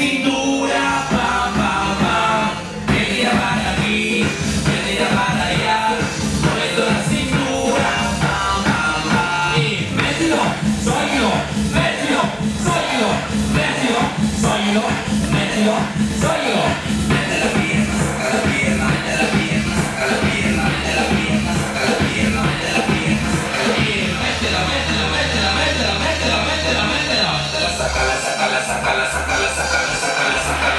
cintura, pam, pam, pam. Que tira para aquí, que tira para allá. Moviendo la cintura, pam, pam, pam. Y mételo, soy yo, mételo, soy yo, mételo, soy yo, mételo, soy yo. Mete la pierna, saca la pierna, mete la pierna, saca la pierna, mete la pierna, saca la pierna, mete la pierna, saca la pierna. Métela, métela, métela, métela, métela, métela, métela. Sácala, sácala, sácala, sácala, sácala, sácala, sácala.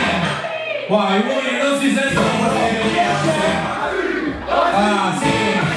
Qua i uomini non si sentono. Ah sì.